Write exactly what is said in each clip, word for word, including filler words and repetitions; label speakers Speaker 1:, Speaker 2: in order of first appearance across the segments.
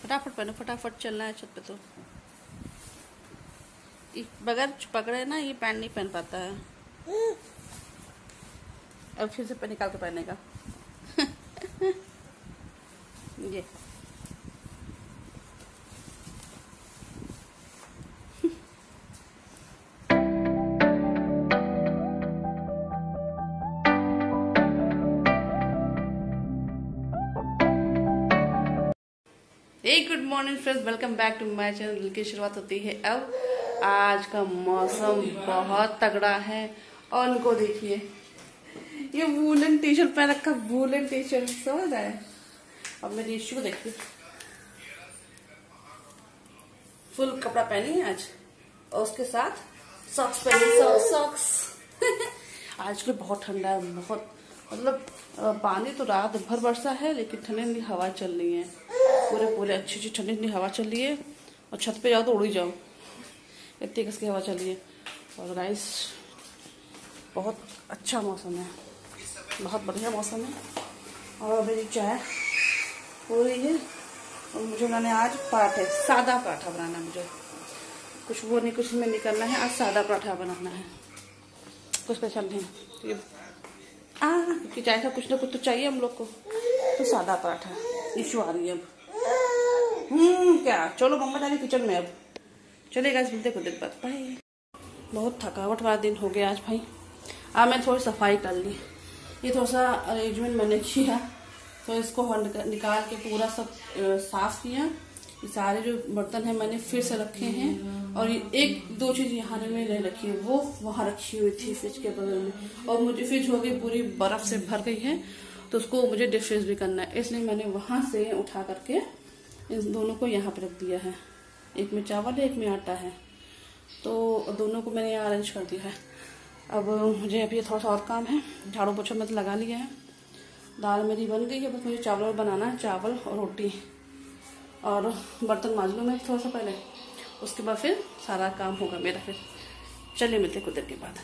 Speaker 1: फटाफट पहनो, फटाफट चलना है छत पे। तो बगैर पकड़े ना ये पैंट नहीं पहन पाता है। अब फिर से पे निकाल के पहनेगा। ये hey good morning friends, welcome back to my channel. दिन की शुरुआत होती है अब। आज का मौसम बहुत तगड़ा है और उनको देखिए ये वूलन टी शर्ट पहन रखा, वूलन टी शर्ट समझ आए। अब मेरी इशू को देखिए, फुल कपड़ा पहनी है आज और उसके साथ सॉक्स पहनी, सॉक्स। आज के बहुत ठंडा है, बहुत मतलब पानी तो रात भर बरसा है लेकिन ठंडी ठंडी हवा चल रही है, पूरे पूरे अच्छी अच्छी ठंडी ठंडी हवा चल रही है। और छत पे जाओ तो उड़ ही जाओ, इतनी कस की हवा चल रही है। और गाइस बहुत अच्छा मौसम है, बहुत बढ़िया मौसम है। और मेरी चाय हो रही है और मुझे बनाने आज पराठे, सादा पराठा बनाना है मुझे। कुछ वो नहीं, कुछ में नहीं करना है, आज सादा पराठा बनाना है, कुछ स्पेशल नहीं। आ क्योंकि चाय का कुछ ना कुछ तो चाहिए हम लोग को, तो सादा पराठा। इशू आ रही है अब। हम्म क्या, चलो मम्मा जा रही किचन में। अब चलेगा, मिलते कुछ देर बाद, बाय। बहुत थकावट वाला दिन हो गया आज भाई। आज मैं थोड़ी सफाई कर ली, ये थोड़ा सा अरेंजमेंट मैंने किया तो इसको निकाल के पूरा सब साफ किया। ये सारे जो बर्तन है मैंने फिर से रखे हैं और एक दो चीज यहाँ में नहीं रखी है, वो वहाँ रखी हुई थी फ्रिज के बगल में। और मुझे फ्रिज हो गई पूरी बर्फ से भर गई है तो उसको मुझे डिफ्रीज भी करना है, इसलिए मैंने वहां से उठा करके इन दोनों को यहाँ पे रख दिया है। एक में चावल है, एक में आटा है, तो दोनों को मैंने यहाँ अरेंज कर दिया है। अब मुझे अभी थोड़ा सा और काम है, झाड़ू पोछा मैं तो लगा लिया है, दाल मेरी बन गई है, बस मुझे चावल बनाना है, चावल और रोटी। और बर्तन मांज लूँ मैं थोड़ा सा पहले, उसके बाद फिर सारा काम होगा मेरा। फिर चलिए मिलते कुछ देर के बाद।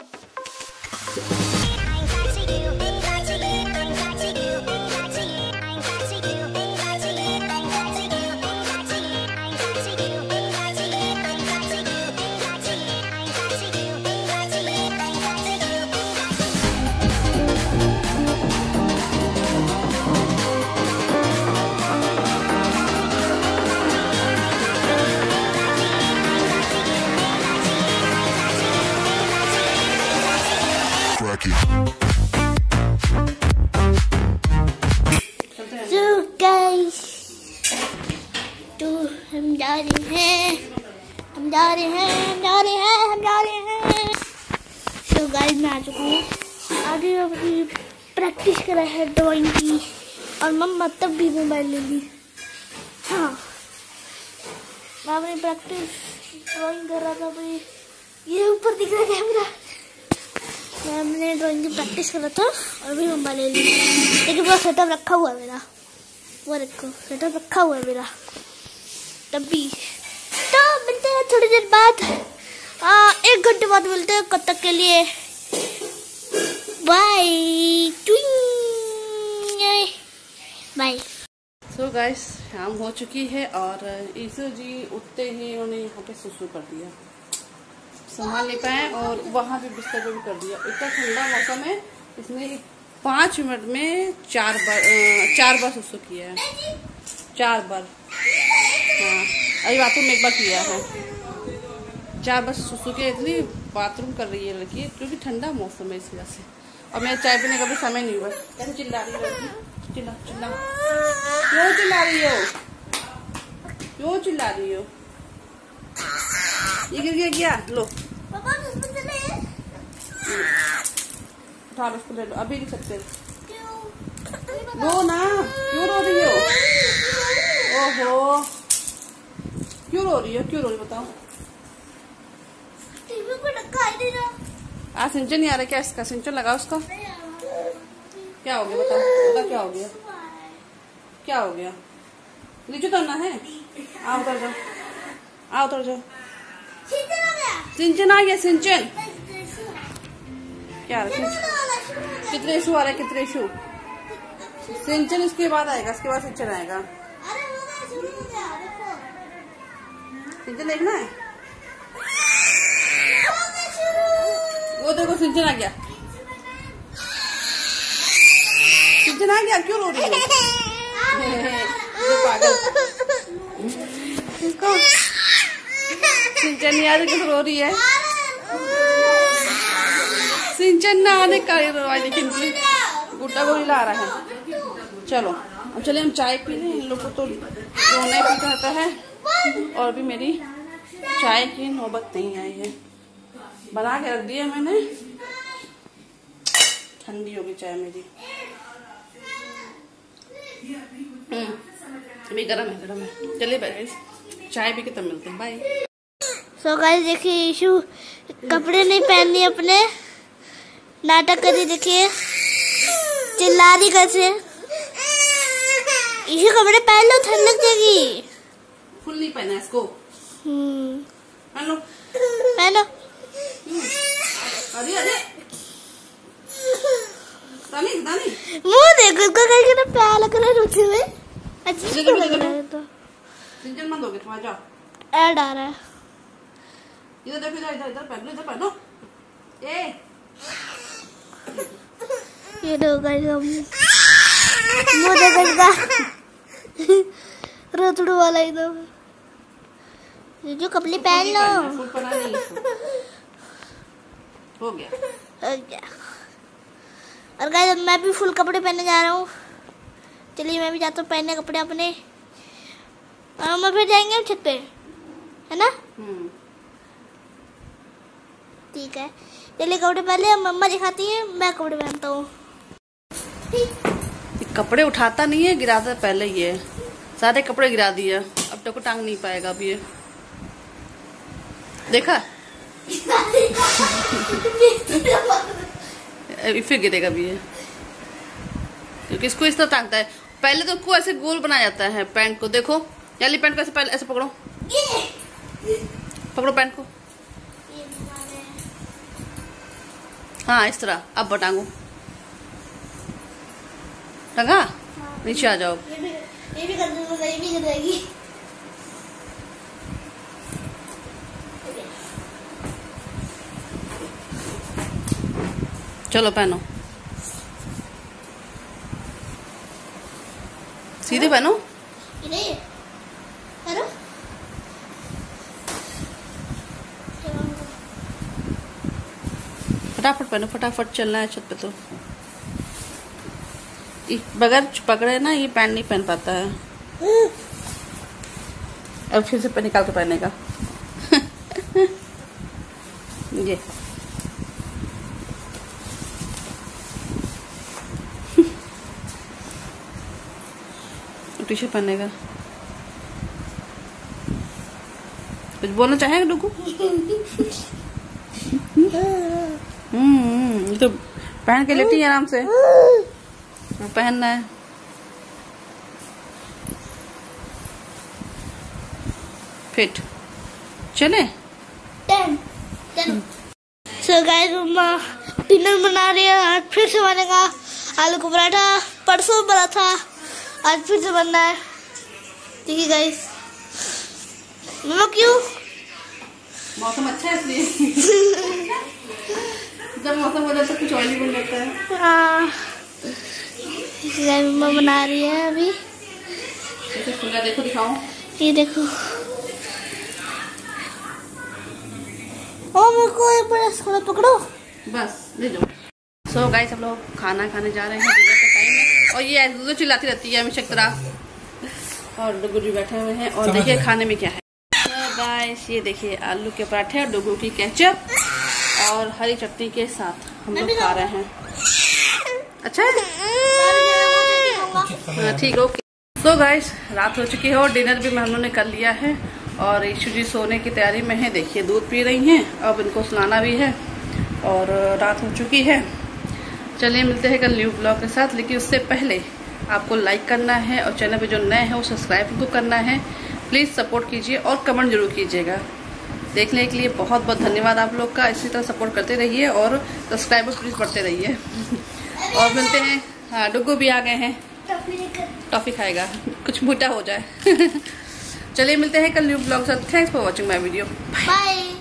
Speaker 2: So guys, तो हम जा रहे हैं, हम जा रहे हैं, हम जा रहे हैं, हम जा रहे हैं। So guys, मैं आ चुका हूँ। आगे अपनी प्रैक्टिस कर रहे हैं ड्राइंग की, और मम्मा तब भी मोबाइल ले ली। हाँ, मैं अपनी प्रैक्टिस ड्राइंग कर रहा था भाई। ये ऊपर दिख रहा है कैमरा, मैं अपने ड्राइंग की प्रैक्टिस कर रहा था और भी मोबाइल ले ली। लेकिन वो सेटअप रखा हुआ है मेरा, वो रखो सेटअप रखा हुआ है मेरा। तब भी तो मिलते हैं थोड़ी देर बाद, आ, एक घंटे बाद मिलते हैं। कब तक के लिए बाय बाय।
Speaker 1: सो गाइस शाम हो चुकी है और ईसु जी उठते ही उन्होंने यहाँ पे सुसु कर दिया, संभाल नहीं पाए और वहाँ भी बिस्तर पे भी कर दिया। इतना ठंडा मौसम है, इसने पाँच मिनट में चार बार चार बार सुसु किया है, चार बार। हाँ, अभी बाथरूम में एक बार किया है, चार बार सुसु किया। इतनी बाथरूम कर रही है लड़की, क्योंकि ठंडा मौसम है इस वजह से। और मेरे चाय पीने का भी समय नहीं हुआ। कैसे चिल्ला रही है, चिल्ला चिल्ला क्यों चिल्ला रही हो, क्यों चिल्ला रही हो? ये गिर गया क्या? लो उठा लो, उसको ले लो, अभी नहीं सकते। रो ना, क्यों रो रही हो? ओहो, क्यों रो रही हो, क्यों रो रही हो बताओ? टीवी को ढक्का ही नहीं रहा। आज सिंचन नहीं आ रहा क्या इसका? सिंचन लगाओ उसका। क्या हो गया बताओ, बता क्या हो गया, क्या हो गया? नीचे उतरना है, आओ उतर जाओ, आओ उतर जाओ। सिंचन आ गया, सिंचन क्या कितने इशू आ रहे, कितने इशू? सिंचन इसके बाद आएगा, इसके बाद सिंचन आएगा। सिंचन देखना है? वो देखो सिंचन आ गया, सिंचन आ गया। क्यों रो रही है? पागल। सिंचन नहीं आ रही, क्यों रो रही है? सिंचन ना आने का लेकिन गुड्डा को ला रहा है। चलो अब चले हम चाय पी लें। इन लोग को तो रोना भी कहता है और अभी मेरी चाय की नौबत नहीं आई है। बना के रख दिया मैंने, ठंडी होगी चाय मेरी। अभी गरम है, गरम है। चलिए गाइस चाय पी के तब मिलते हैं, बाय।
Speaker 2: सो गाइस देखिए ईशु कपड़े नहीं पहननी अपने, नाटक कर रही। देखिए चिल्ला रही कैसे। ईशु कपड़े पहन लो, ठंड लग जाएगी।
Speaker 1: फुल नहीं पहना इसको।
Speaker 2: हम्म
Speaker 1: पहन लो,
Speaker 2: पहनो।
Speaker 1: अरे अरे दानी दानी
Speaker 2: मुंह देखो इसका, कहीं ना प्याला कलर रुचि में अच्छी लग रहा है। तो
Speaker 1: सिंचन बंद हो गया, तुम्हारा जाओ।
Speaker 2: ऐड आ रहा है
Speaker 1: इधर देखो, इधर इधर इधर पहनो, इधर पहनो। ए
Speaker 2: ये दो गाइस मुंह देखो इसका रोतड़ू वाला एकदम। ये जो कपड़े पहन लो।
Speaker 1: फुल पहना नहीं इसको। हो गया
Speaker 2: हो गया। और गाइस मैं भी फुल कपड़े पहनने जा रहा हूँ। चलिए मैं भी जाता हूँ पहनने कपड़े अपने, और हम फिर जाएंगे हम छत पे, है ना? ठीक है चलिए कपड़े पहले मम्मा दिखाती है, मैं कपड़े पहनता हूँ।
Speaker 1: कपड़े उठाता नहीं है, गिराता पहले ही है। सारे कपड़े गिरा दिए, अब तक को टांग नहीं पाएगा अभी ये। देखा फिर गिरेगा भी ये, क्योंकि इसको इस तरह टांगता है। पहले तो इसको ऐसे गोल बनाया जाता है पैंट को। देखो याली पैंट को ऐसे पहले ऐसे पकड़ो, पकड़ो पैंट को। हाँ इस तरह। अब बटांगो टंगा, नीचे आ जाओ।
Speaker 2: ये भी ये भी कर दूंगा, ये भी कर जाएगी।
Speaker 1: चलो पहनो, सीधे पहनो।
Speaker 2: नहीं करो।
Speaker 1: फटाफट पहनो, फटाफट चलना है छत पे। तो बगैर पकड़े ना ये पैंट नहीं पहन पाता है। अब फिर से पे निकाल के पहनेगा ये टी शर्ट पहनेगा। कुछ बोलना चाहेगा डुगू? हम्म तो पहन के लेटी है आराम से, पहनना है। फिट चले।
Speaker 2: सो गाइस मम्मा डिनर बना रही है। आज फिर से बनेगा आलू का पराठा। परसों बना था, आज फिर से बनना है। देखिए गाइस मम्मा क्यों?
Speaker 1: मौसम अच्छा है इसलिए जब मौसम हो जाता है कुछ ऑयली बन जाता है।
Speaker 2: हाँ मम्मा बना रही है अभी।
Speaker 1: देखो दिखाओ,
Speaker 2: ये देखो। ओ मेरे को एक बार थोड़ा पकड़ो,
Speaker 1: बस ले जाओ। सो गाइस हम लोग खाना खाने जा रहे हैं, डिनर का टाइम है। और ये ऐसे चिल्लाती रहती है हमेशा तरह। और डुगू जी बैठे हुए हैं। और देखिए खाने में क्या है। तो गाइस ये देखिए आलू के पराठे और डुगू की केचप और हरी चटनी के साथ हम लोग खा रहे हैं। अच्छा है, ठीक है ओके। तो गाइस रात हो चुकी है और डिनर भी हम लोगों ने कर लिया है। और ईशु जी सोने की तैयारी में है। देखिए दूध पी रही हैं, अब इनको सुलाना भी है और रात हो चुकी है। चलिए मिलते हैं कल न्यू ब्लॉग के साथ। लेकिन उससे पहले आपको लाइक करना है और चैनल पे जो नए हैं वो सब्सक्राइब तो करना है। प्लीज़ सपोर्ट कीजिए और कमेंट जरूर कीजिएगा। देखने के लिए बहुत बहुत धन्यवाद आप लोग का। इसी तरह सपोर्ट करते रहिए और सब्सक्राइबर प्लीज़ बढ़ते रहिए। और मिलते हैं। हाँ डुगू भी आ गए हैं। टॉफी खाएगा, कुछ मोटा हो जाए। चलिए मिलते हैं कल न्यू ब्लॉग साथ। Thanks for watching my video.
Speaker 2: Bye.